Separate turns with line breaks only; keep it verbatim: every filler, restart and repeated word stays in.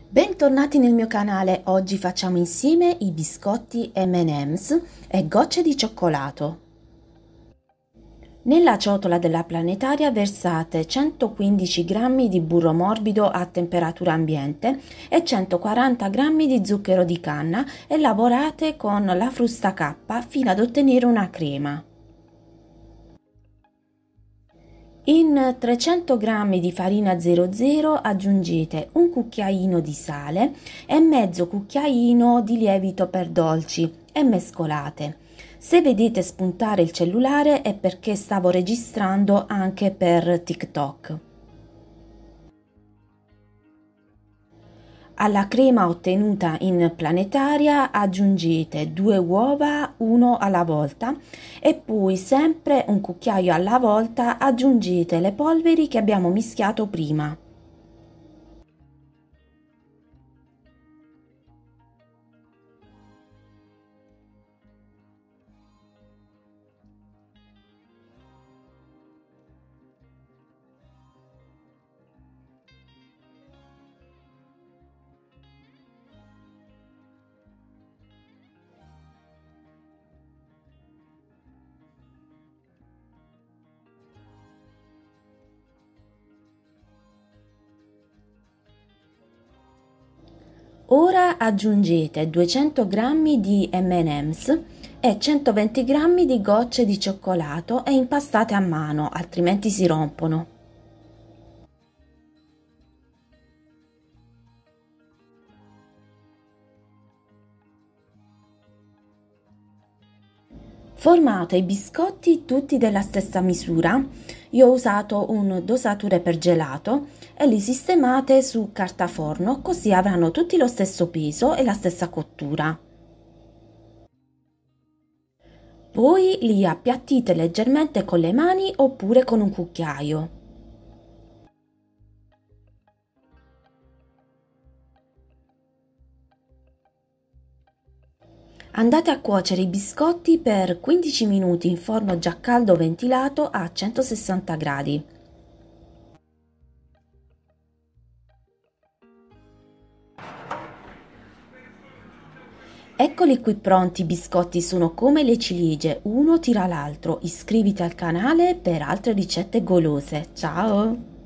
Bentornati nel mio canale, oggi facciamo insieme i biscotti emme and em's e gocce di cioccolato. Nella ciotola della planetaria versate centoquindici grammi di burro morbido a temperatura ambiente e centoquaranta grammi di zucchero di canna e lavorate con la frusta K fino ad ottenere una crema. In trecento grammi di farina zero zero aggiungete un cucchiaino di sale e mezzo cucchiaino di lievito per dolci e mescolate. Se vedete spuntare il cellulare è perché stavo registrando anche per TikTok. Alla crema ottenuta in planetaria aggiungete due uova, uno alla volta, e poi sempre un cucchiaio alla volta aggiungete le polveri che abbiamo mischiato prima. Ora aggiungete duecento grammi di emme and em's e centoventi grammi di gocce di cioccolato e impastate a mano, altrimenti si rompono. Formate i biscotti tutti della stessa misura. Io ho usato un dosatore per gelato e li sistemate su carta forno, così avranno tutti lo stesso peso e la stessa cottura. Poi li appiattite leggermente con le mani oppure con un cucchiaio. Andate a cuocere i biscotti per quindici minuti in forno già caldo ventilato a centosessanta gradi. Eccoli qui pronti, i biscotti sono come le ciliegie, uno tira l'altro. Iscriviti al canale per altre ricette golose. Ciao!